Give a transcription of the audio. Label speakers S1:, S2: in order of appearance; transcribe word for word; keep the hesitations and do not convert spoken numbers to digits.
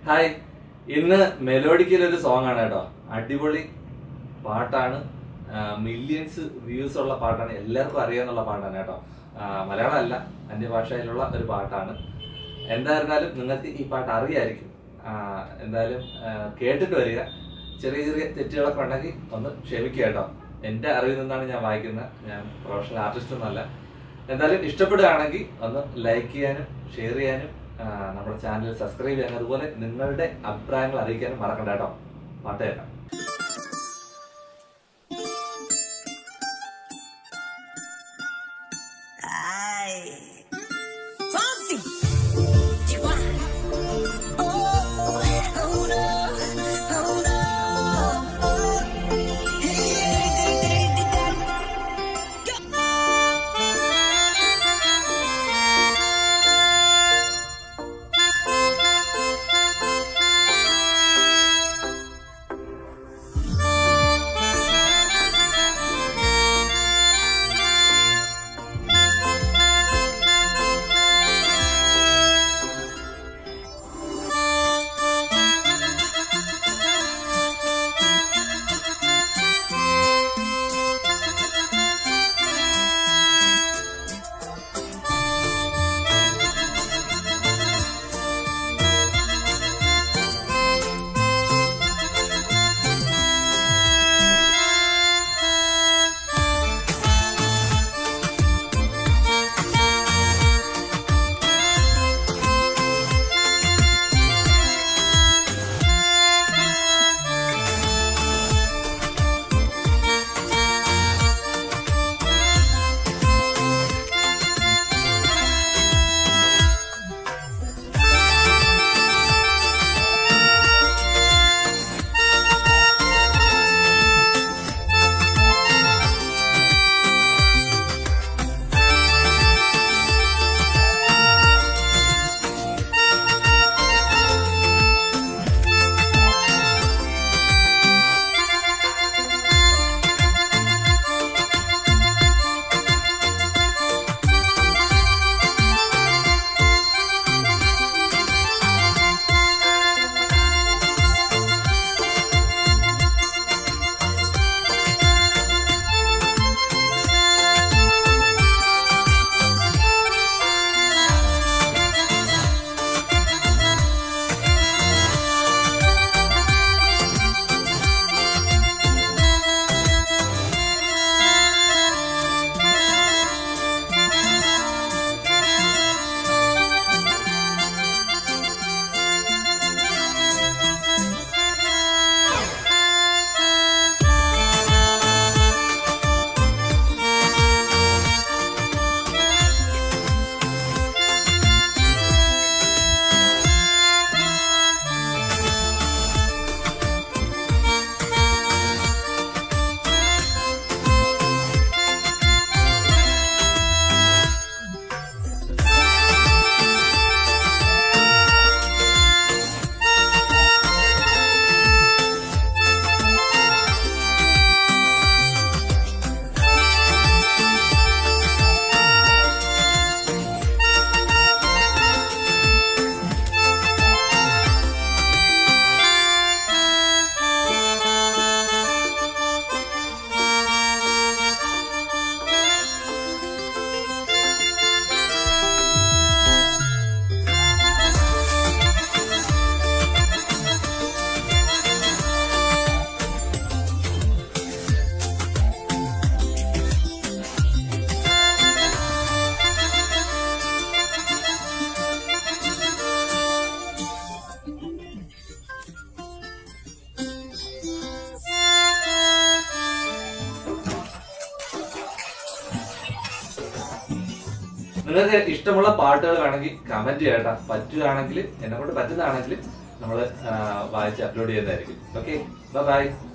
S1: Hi, ഇന്ന് മെലോഡിക്കൽ ഒരു song ആണ് കേട്ടോ. അടിപൊളി പാട്ടാണ്, മില്യൺസ് വ്യൂസ് ഉള്ള പാട്ടാണ്, എല്ലാവർക്കും അറിയാന്നുള്ള പാട്ടാണ് കേട്ടോ. മലയാളം അല്ല, അന്യഭാഷയിലുള്ള ഒരു പാട്ടാണ്. എന്തായിരുന്നാലും നിങ്ങൾക്ക് ഈ പാട്ട് അറിയായിരിക്കും. എന്തായാലും കേട്ടിട്ട് വരിക. ചെറിയ ചെറിയ തെറ്റുകളൊക്കെ ഉണ്ടെങ്കിൽ ഒന്ന് ക്ഷമിക്കുക കേട്ടോ. എൻ്റെ അറിവിൽ നിന്നാണ് ഞാൻ വായിക്കുന്നത്, ഞാൻ പ്രൊഫഷണൽ ആർട്ടിസ്റ്റ് ഒന്നുമല്ല. എന്തായാലും ഇഷ്ടപ്പെടുകയാണെങ്കിൽ ഒന്ന് ലൈക്ക് ചെയ്യാനും ഷെയർ ചെയ്യാനും നമ്മുടെ ചാനൽ സബ്സ്ക്രൈബ് ചെയ്യാനും അതുപോലെ നിങ്ങളുടെ അഭിപ്രായങ്ങൾ അറിയിക്കാനും മറക്കണ്ട കേട്ടോ. പാട്ട് കേൾക്കാം. നിങ്ങൾക്ക് ഇഷ്ടമുള്ള പാട്ടുകൾ വേണമെങ്കിൽ കമന്റ് ചെയ്യട്ടാ. പറ്റുകയാണെങ്കിൽ എന്നെ കൊണ്ട് പറ്റുന്നതാണെങ്കിൽ നമ്മൾ വായിച്ച് അപ്ലോഡ് ചെയ്യുന്നതായിരിക്കും. Okay, bye by.